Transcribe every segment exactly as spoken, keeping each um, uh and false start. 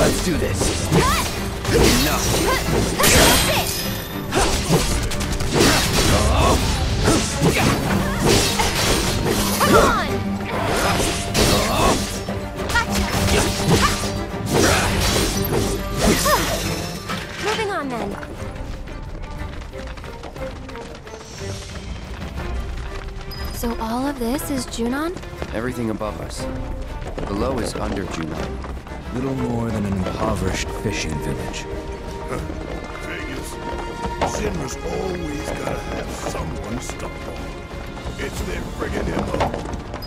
Let's do this. Enough. Come on! Moving on then. So all of this is Junon? Everything above us. Below is under Junon. Little more than an impoverished fishing village. Vegas, Shinra's always gotta have someone to stump on. It's their friggin' M O.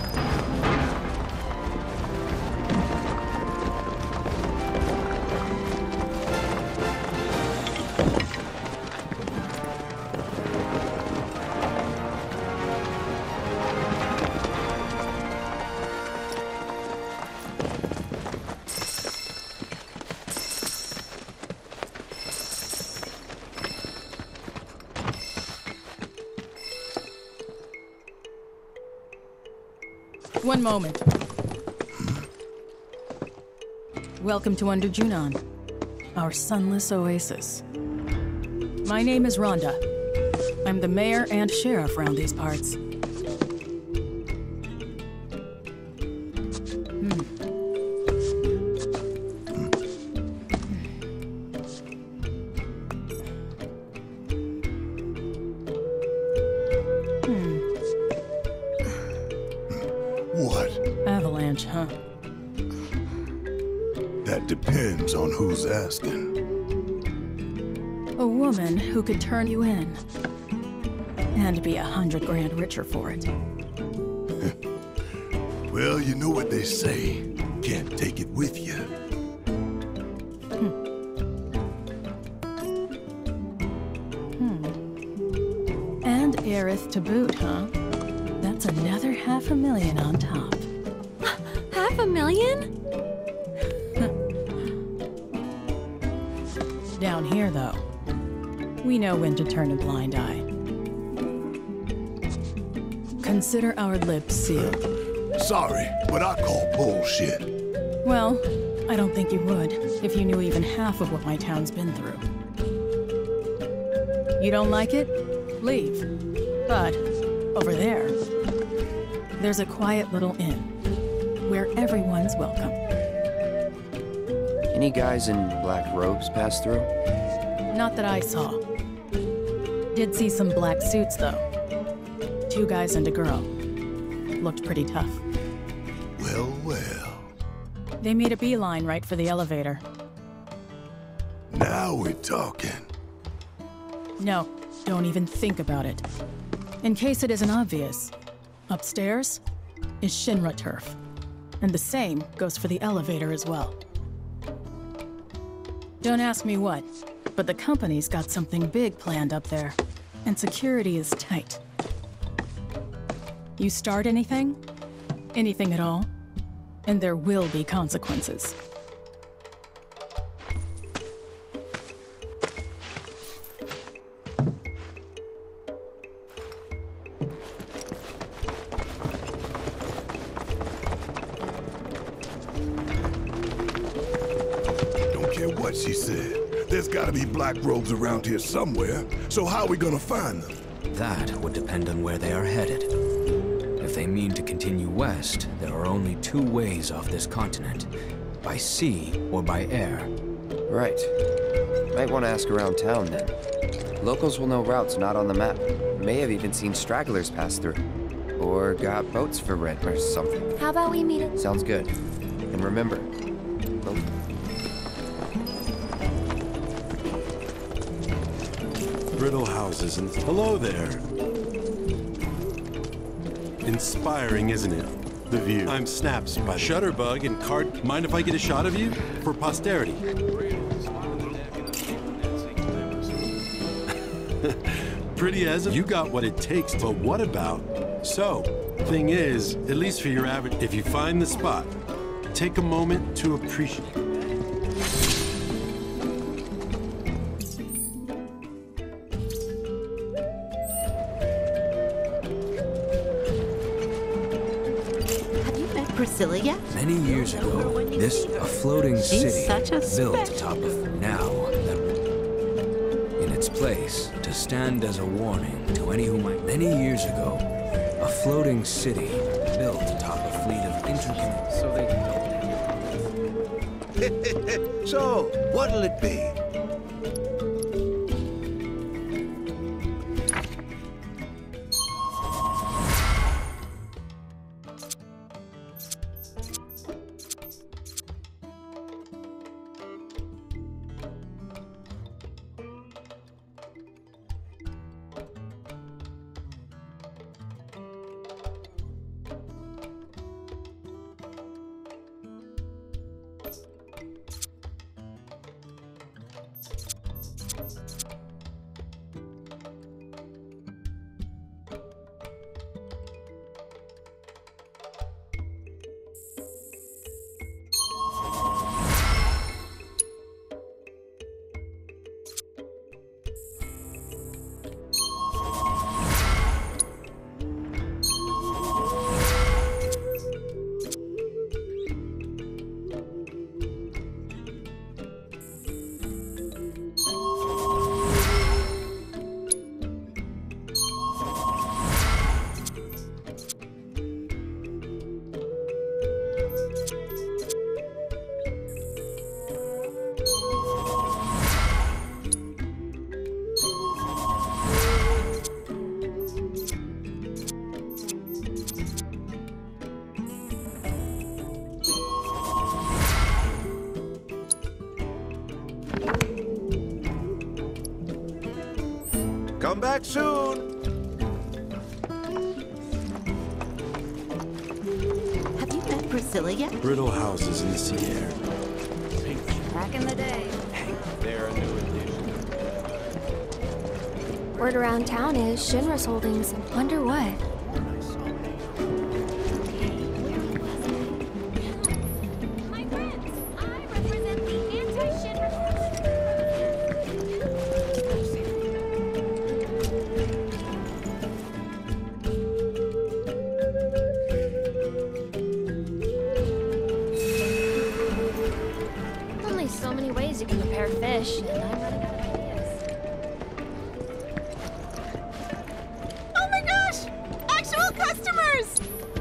One moment. Welcome to Under Junon, our sunless oasis. My name is Rhonda. I'm the mayor and sheriff around these parts. Hmm. Hmm. What? Avalanche, huh? That depends on who's asking. A woman who could turn you in. And be a hundred grand richer for it. Well, you know what they say. Can't take it with you. Hmm. Hmm. And Aerith to boot, huh? That's another half a million on top. Half a million? Down here, though, we know when to turn a blind eye. Consider our lips sealed. Sorry, but I call bullshit. Well, I don't think you would if you knew even half of what my town's been through. You don't like it? Leave. But over there, there's a quiet little inn where everyone's welcome. Any guys in black robes pass through? Not that I saw. Did see some black suits, though. Two guys and a girl. Looked pretty tough. Well, well. They made a beeline right for the elevator. Now we're talking. No, don't even think about it. In case it isn't obvious, upstairs is Shinra turf. And the same goes for the elevator as well. Don't ask me what, but the company's got something big planned up there, and security is tight. You start anything, anything at all, and there will be consequences. Don't care what she said. There's gotta be black robes around here somewhere, so how are we gonna find them? That would depend on where they are headed. If they mean to continue west, there are only two ways off this continent. By sea or by air. Right. Might want to ask around town then. Locals will know routes not on the map. May have even seen stragglers pass through. Or got boats for rent or something. How about we meet at... Sounds good. And remember, boat. Brittle houses and... Hello there. Inspiring, isn't it? The view. I'm Snaps by Shutterbug and Card. Mind if I get a shot of you? For posterity. Pretty as you got what it takes, but what about? So, thing is, at least for your average, if you find the spot, take a moment to appreciate it. Priscilla yet? Many years ago, this a floating She's city such a built special- atop of now that in its place to stand as a warning to any who might. Many years ago, a floating city built atop a fleet of intricate. So they So, what'll it be? Come back soon. Have you met Priscilla yet? Brittle houses in the sea air. Back in the day. They're a new addition. Word around town is Shinra's holdings. Wonder what? My friends, I represent the anti-Shinra. Only so many ways you can prepare fish, and I'm running out of ideas. Oh my gosh! Actual customers!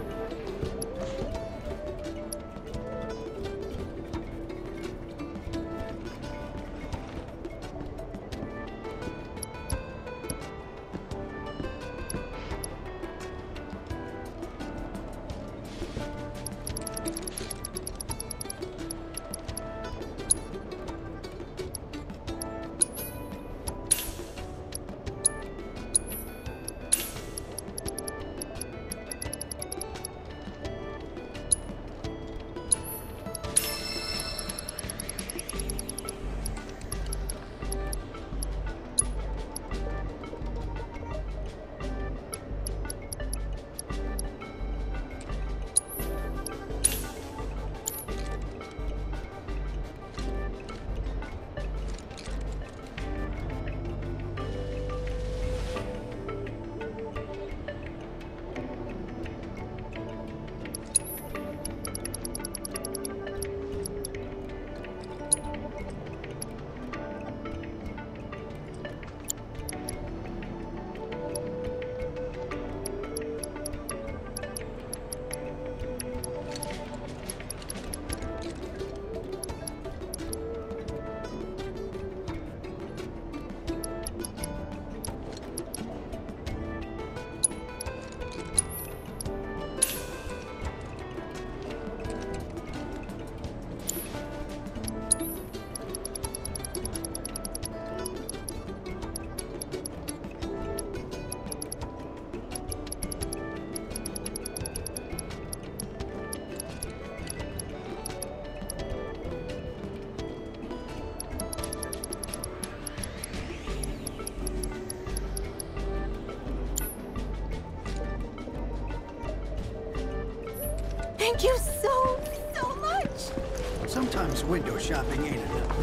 Thank you so, so much! Sometimes window shopping ain't enough.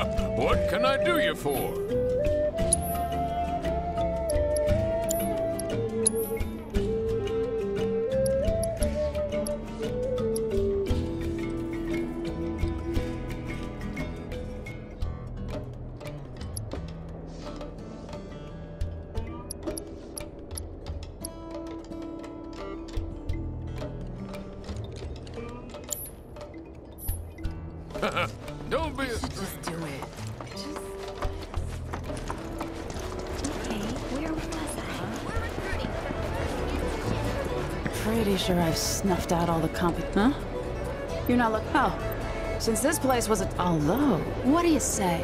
What can I do you for? Don't be a... Just do it. Okay, where was I? Pretty sure I've snuffed out all the comp- Huh? You're not look- Oh. Since this place was a- Although, what do you say?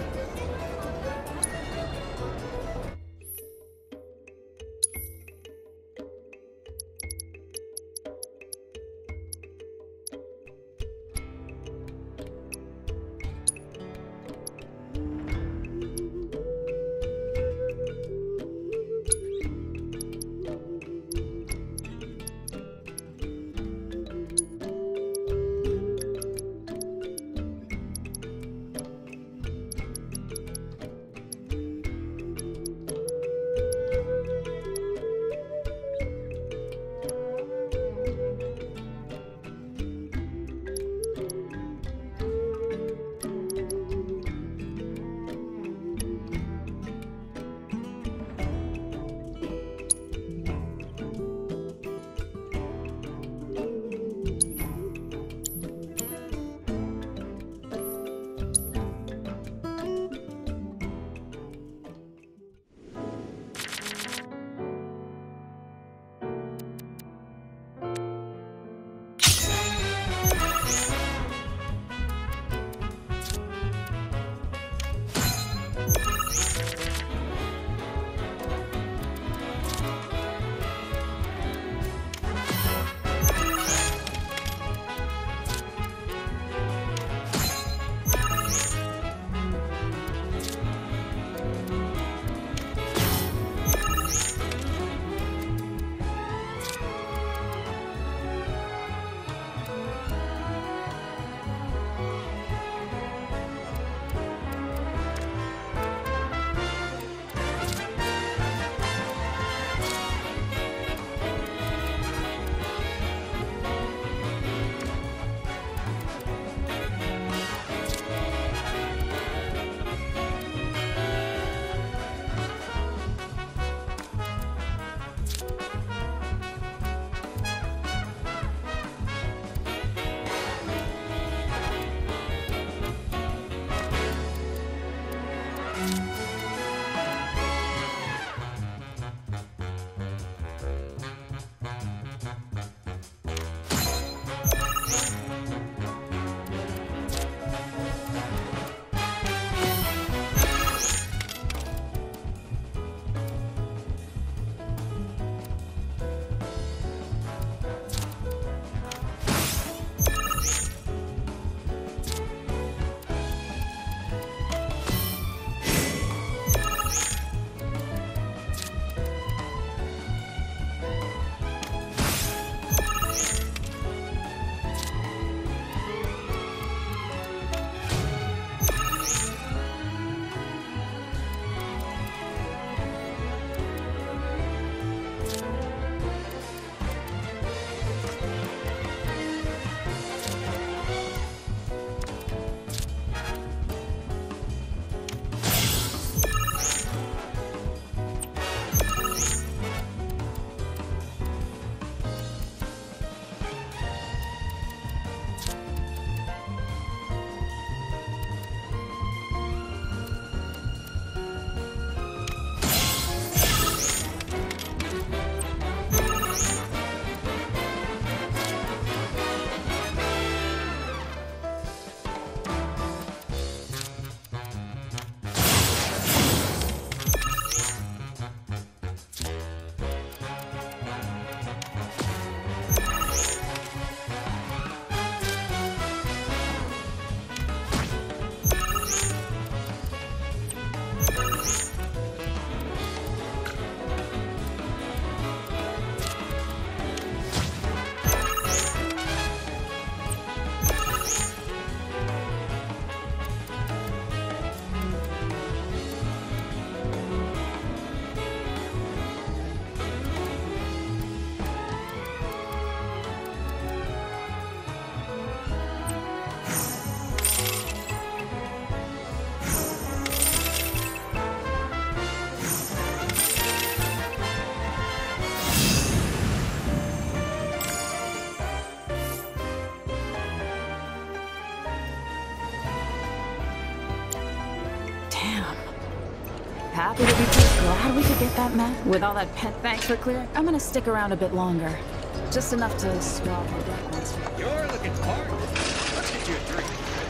Happy to be here. Glad we could get that map. With all that pet thanks for clearing, I'm gonna stick around a bit longer. Just enough to swab the deck once. You're looking hard. Let's get you a drink.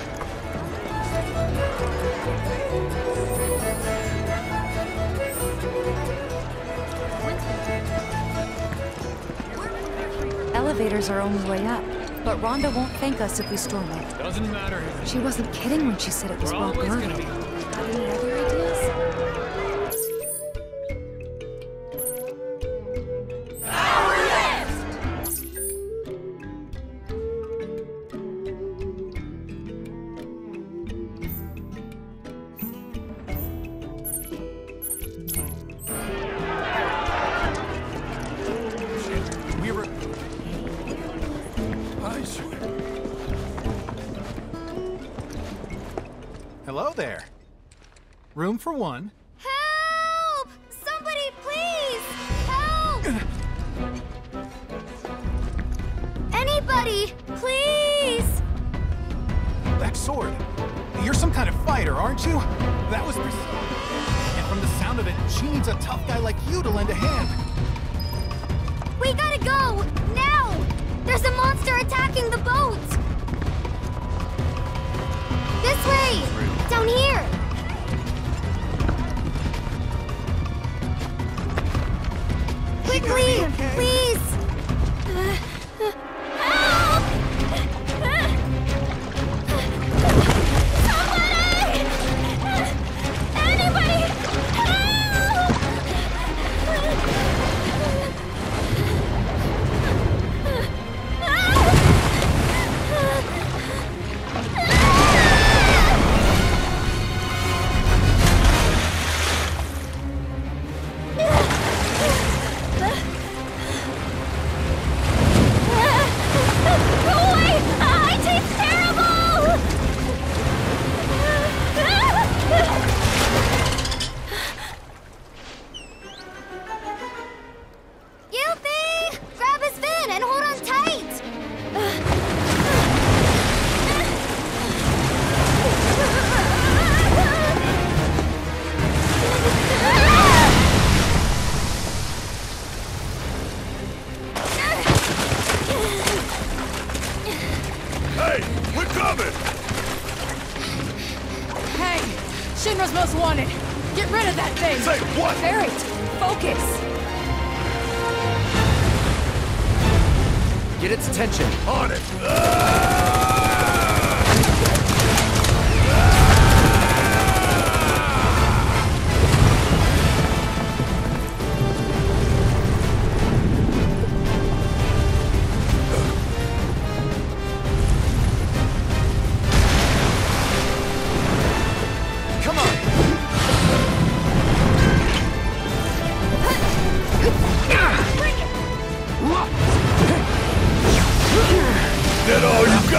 Elevators are only way up, but Rhonda won't thank us if we storm it. Doesn't matter. She wasn't kidding when she said it was We're well always guarded. gonna be. Got any other ideas? We were. Hi, sir. Hello there. Room for one. Help! Somebody, please! Help! Anybody, please! That sword. You're some kind of fighter, aren't you? That was Pris- And from the sound of it, she needs a tough guy like you to lend a hand. We gotta go! Now! There's a monster attacking the boat! This way! Down here! Quickly! Please! Help! Somebody! Anybody! Help! Go away! I taste terrible! Gilfie! Grab his fin and hold on tight! Hey, we're coming! Hey! Shinra's most wanted! Get rid of that thing! Say what? Barrett, focus! Get its attention. On it! Come on. That all you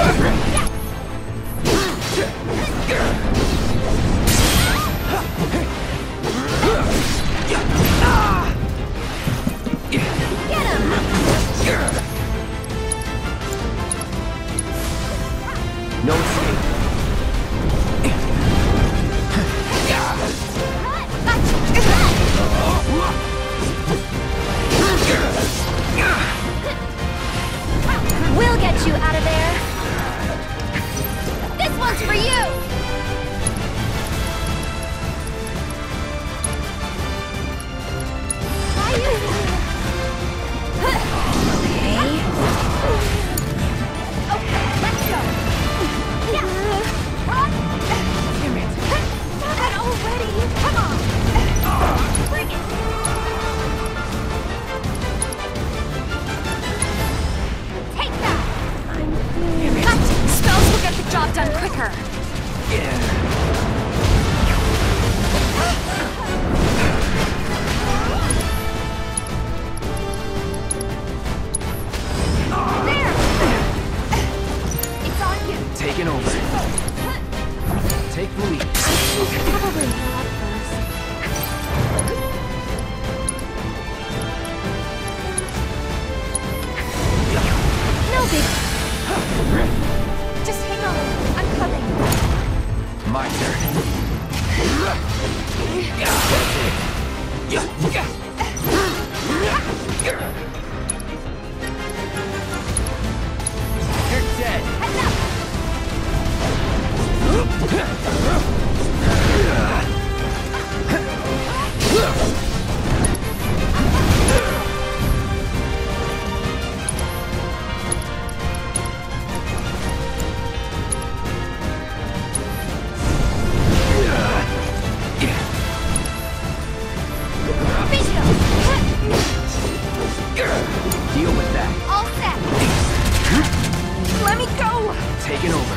Deal with that. All set. Let me go. Taking over.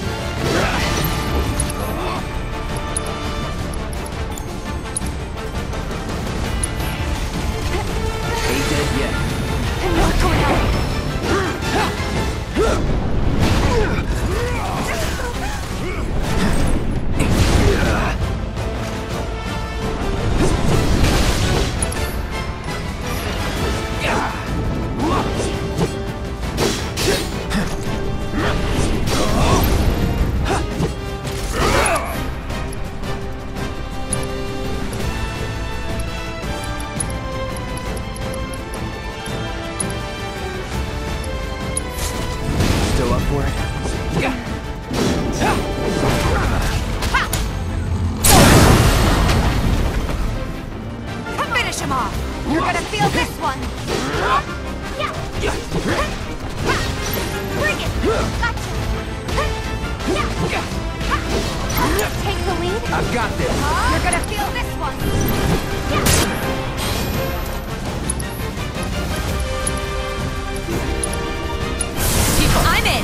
Ain't dead yet. I'm not going out. Still up for it? Finish him off. You're gonna feel this one. Bring it. Gotcha. Take the lead. I've got this. You're gonna feel this one. I'm in.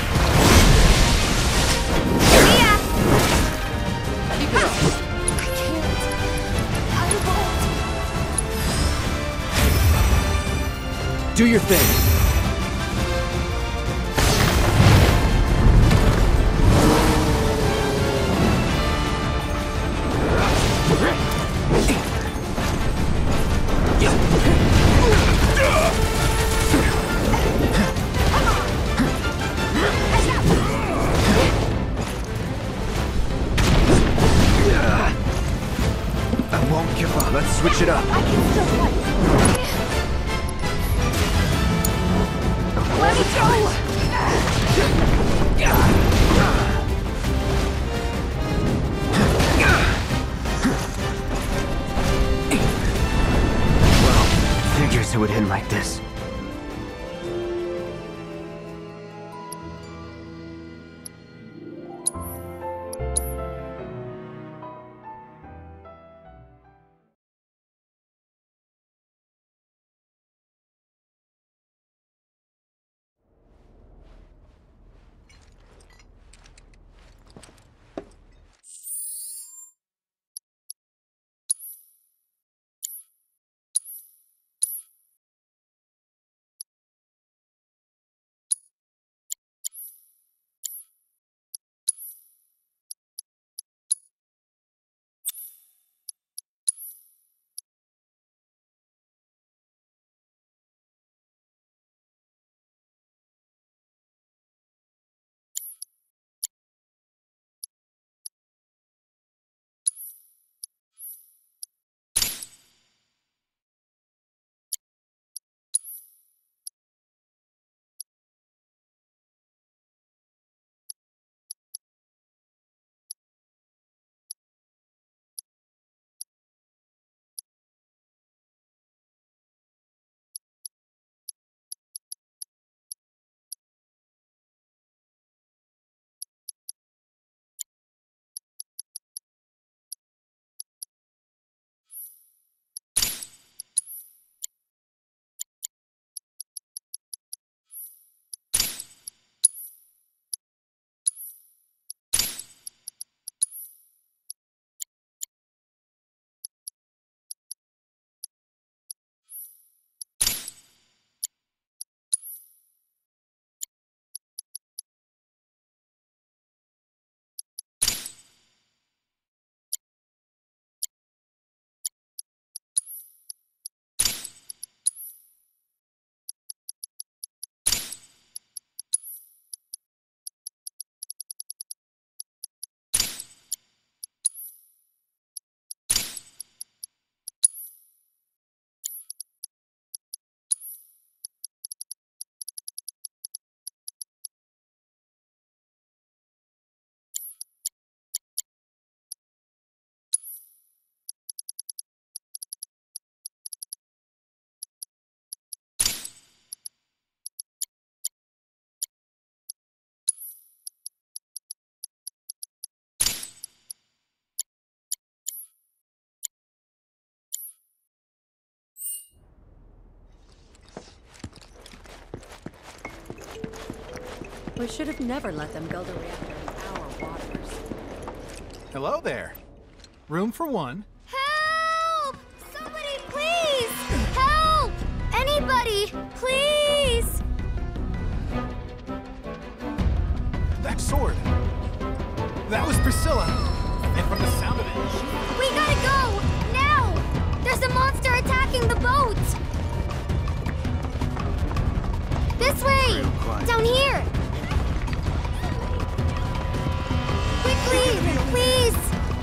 See ya. Keep it up. I can't. I won't. Do your thing. I won't give up. Let's switch it up. I can still fight. Let me go! Well, figures it would end like this. We should have never let them build a reactor in our waters. Hello there. Room for one. Help! Somebody, please! Help! Anybody, please! That sword. That was Priscilla. And from the sound of it, she... We gotta go! Now! There's a monster attacking the boat! This way! Down here! Quickly! Please!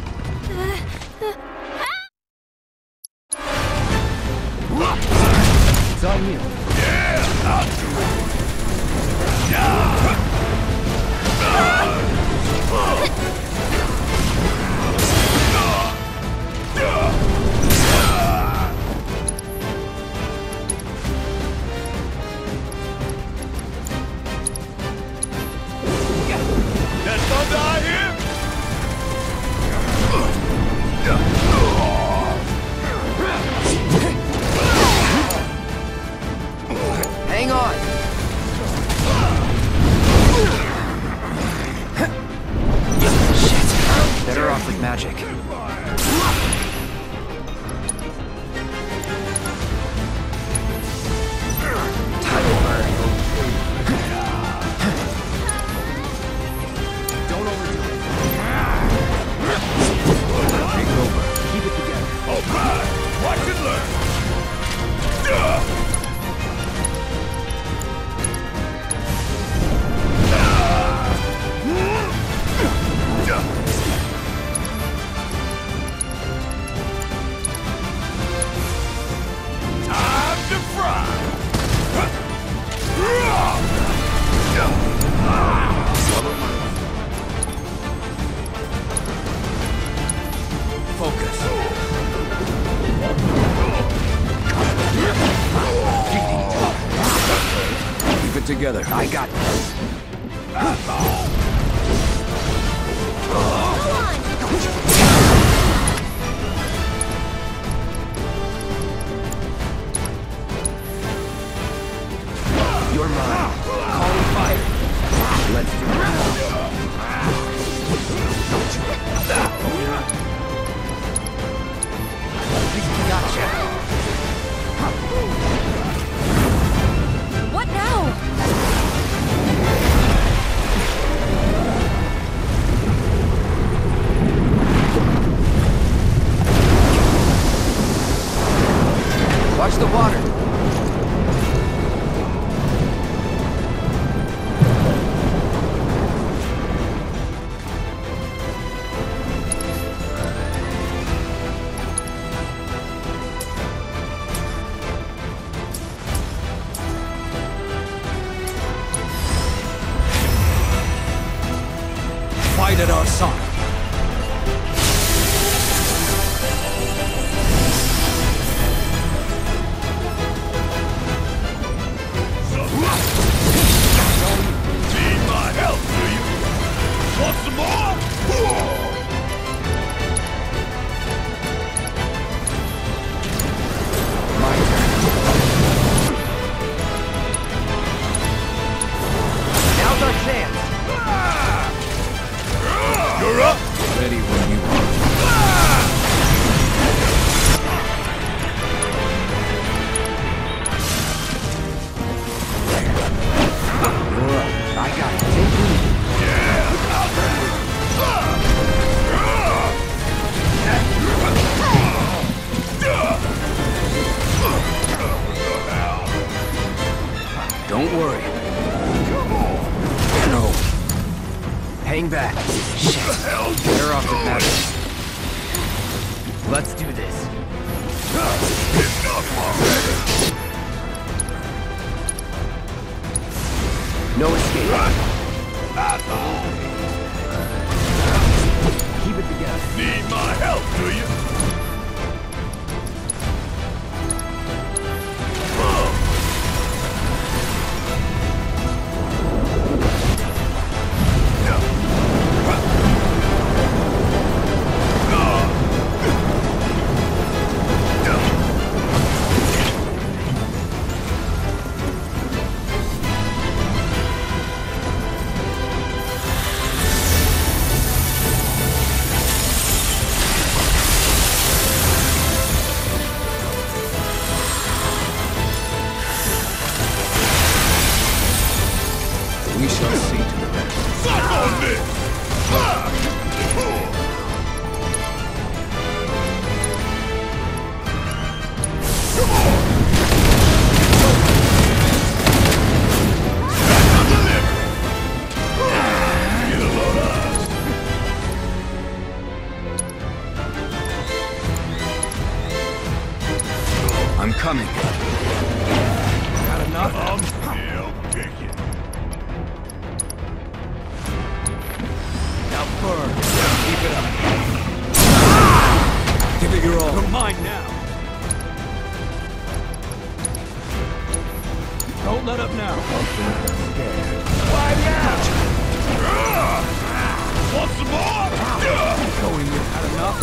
It's on you. Yeah! I'll do it! Yeah! That thunder I hear? Hang on! Shit! Better off with magic. Time will burn. Don't overdo it. Take it over. Keep it together. Alright! Watch and learn! Time to fry! Focus. Keep it together. I got this. You're mine. Calling fire. Let's do it. Don't you? Gotcha. What now? Watch the water. Fight at our side. Need my help, do you? Want some more? My turn. Now's our chance. You're up! Ready when you are. You're up. I got it. Take it easy. Yeah! I'll do it. Don't worry. Come on! No. Hang back. Shit. What the hell? Better off with magic. Let's do this. Enough already! No escape. That's all. Keep it together. Need my help, do you? I'm coming. Got enough? I'm still picking. Now burn. Keep it up. Give it your all. You're mine now. Don't let up now. Why now? Want some more? Keep going. You've had enough.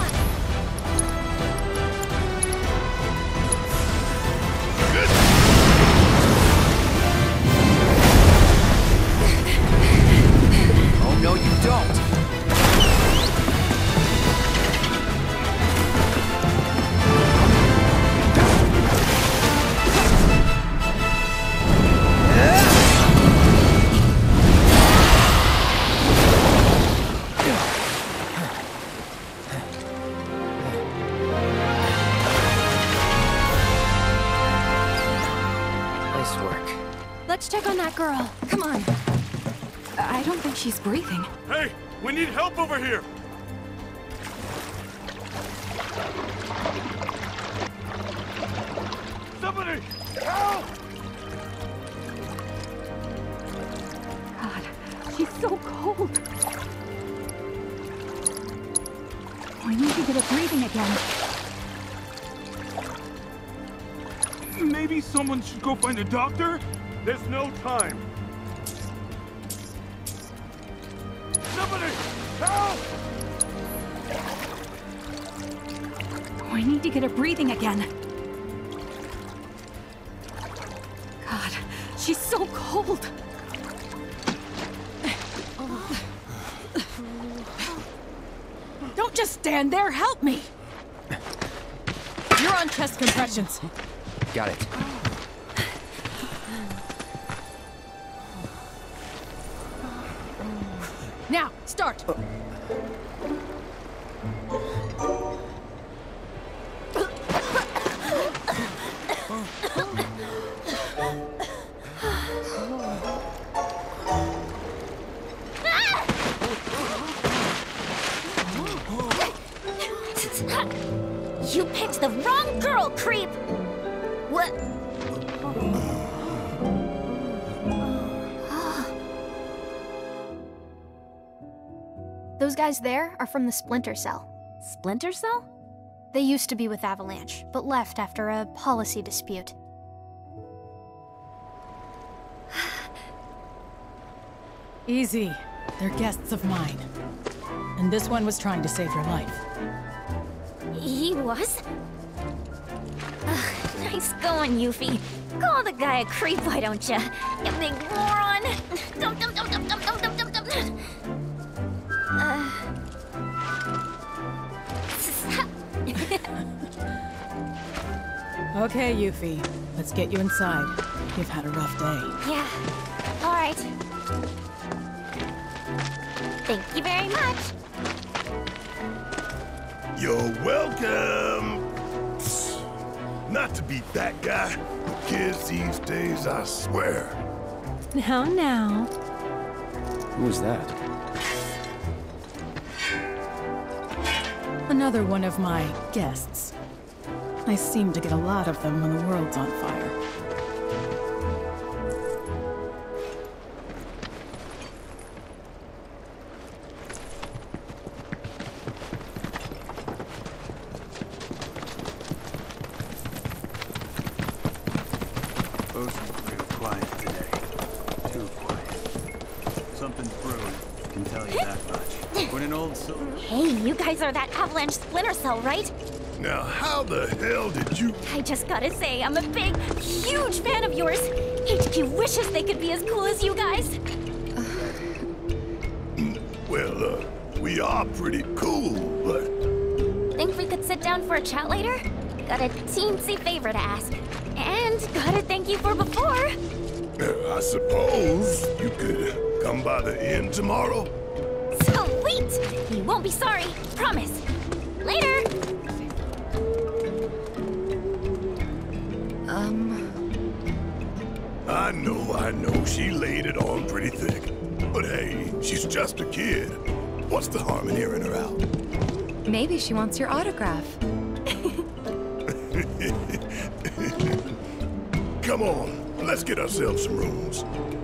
Oh, no, you don't! Nice work. Let's check on that girl. Come on. I don't think she's breathing. Hey, we need help over here. Somebody, help! God, she's so cold. We need to get her breathing again. Maybe someone should go find a doctor? There's no time. Somebody, help! We need to get her breathing again. God, she's so cold. Don't just stand there, help me! You're on chest compressions. Got it. Now, start! You picked the wrong girl, creep! What? Those guys there are from the Splinter Cell. Splinter Cell? They used to be with Avalanche, but left after a policy dispute. Easy. They're guests of mine. And this one was trying to save your life. He was? Ugh, nice going, Yuffie. Call the guy a creep, why don't ya? You big moron! Dum dum dum dum dum dum dum dum dum. Uh. Okay, Yuffie. Let's get you inside. You've had a rough day. Yeah. All right. Thank you very much. You're welcome. Not to be that guy. Kids these days, I swear. Now, now. Who was that? Another one of my guests. I seem to get a lot of them when the world's on fire. Ocean's real quiet today. Too quiet. Something's brewing. I can tell you that much. When an old soul... Hey, you guys are that Avalanche Splinter Cell, right? Now, how the hell did you... I just gotta say, I'm a big, huge fan of yours. H Q wishes they could be as cool as you guys. Well, uh, we are pretty cool, but... Think we could sit down for a chat later? Got a teensy favor to ask. And gotta thank you for before. Uh, I suppose you could come by the inn tomorrow? Sweet! You won't be sorry, promise. Later! Um... I know, I know, she laid it on pretty thick. But hey, she's just a kid. What's the harm in hearing her out? Maybe she wants your autograph. Come on, let's get ourselves some rooms.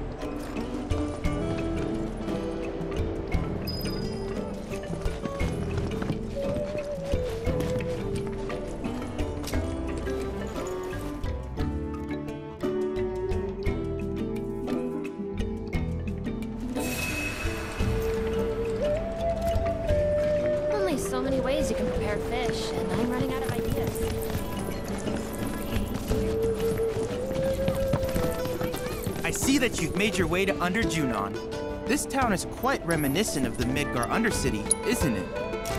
Only so many ways you can prepare fish, and I'm running out of ideas. I see that you've made your way to Under Junon. This town is quite reminiscent of the Midgar Undercity, isn't it?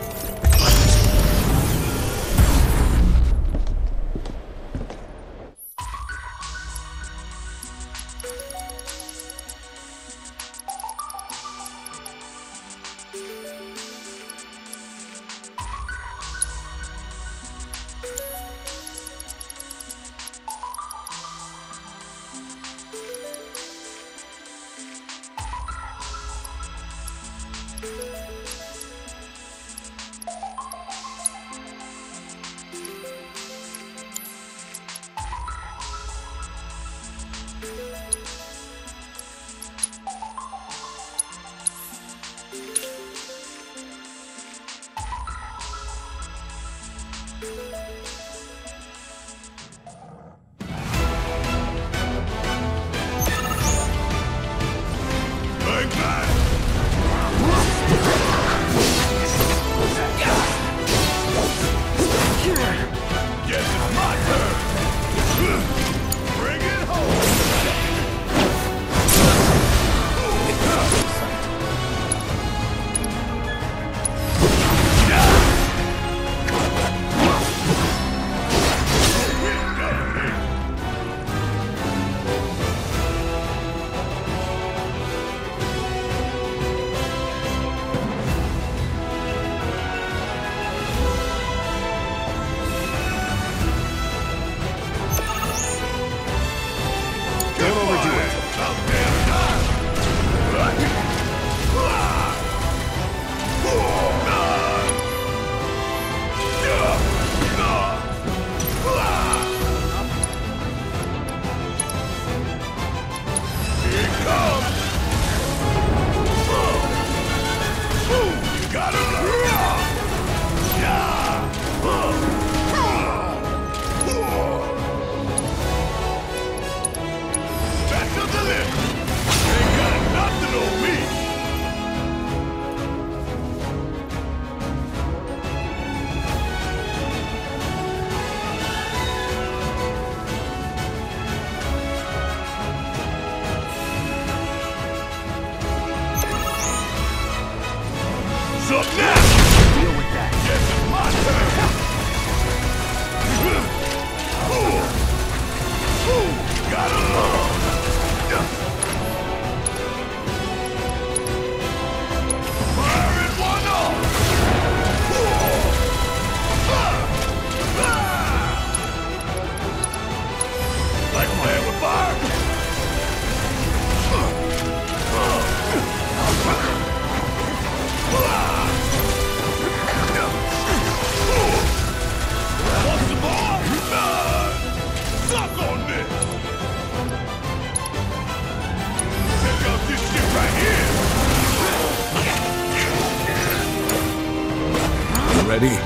Ready?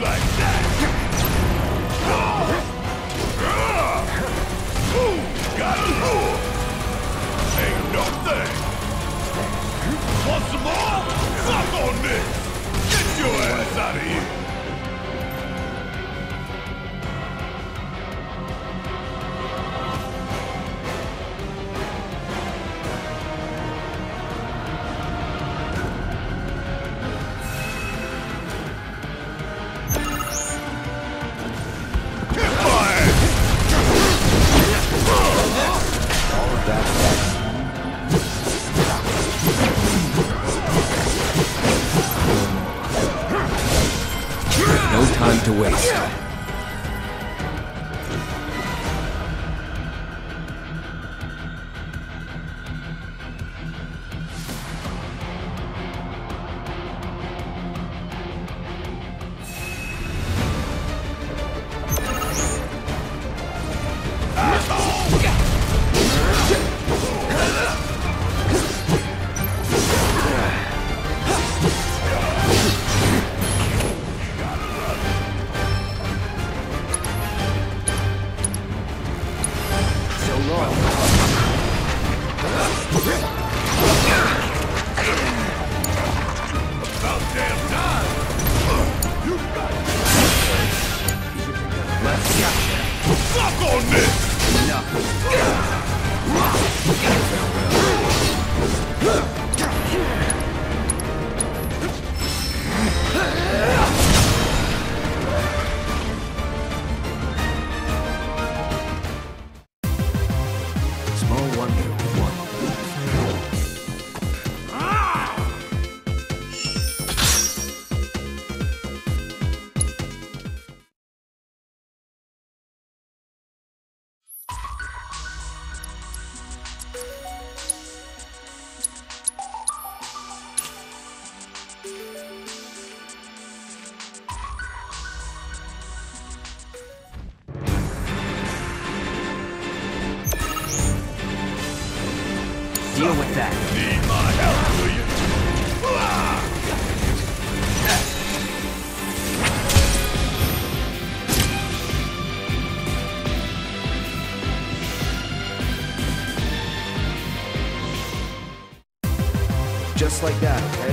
like that! Ooh, got it! Ain't no thing! Want some more? Fuck on this! Get your ass out of here! No time to waste. Deal with that. Need my help, will you? Just like that, okay?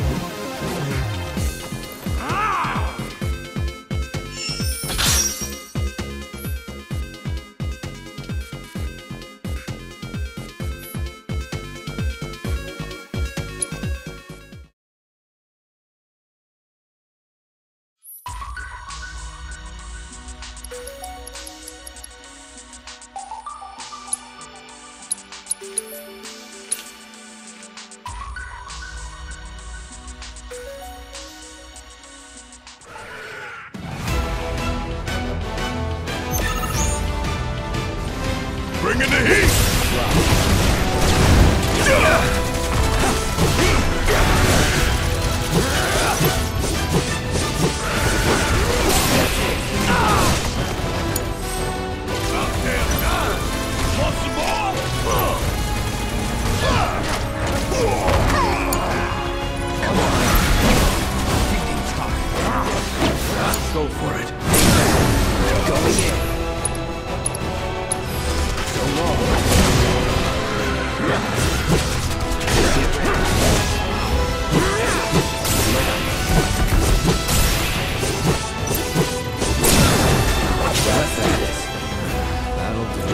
Bringing the heat! Want some more? Go for it. Going in. So long. That's it. That'll do.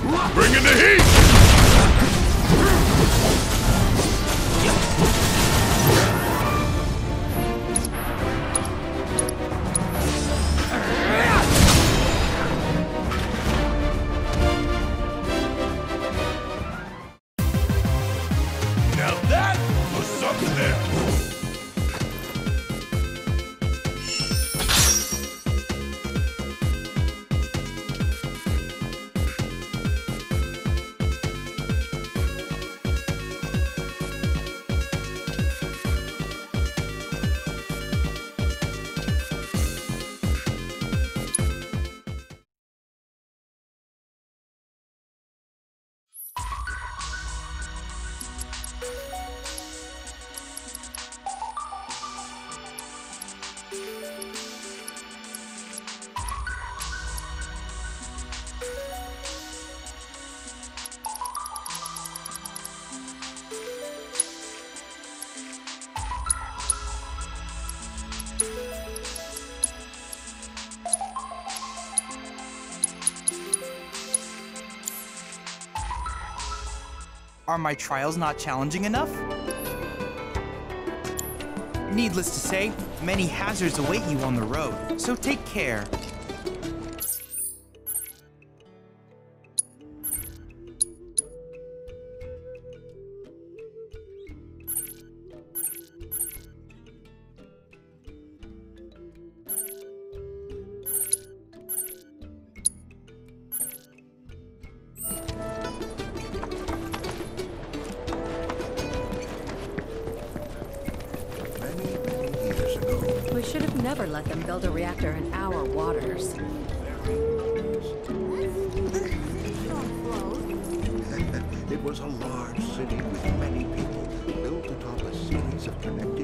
Bring in the heat! Now that was something else. Are my trials not challenging enough? Needless to say, many hazards await you on the road, so take care. We should have never let them build a reactor in our waters. It was a large city with many people, built atop a series of connected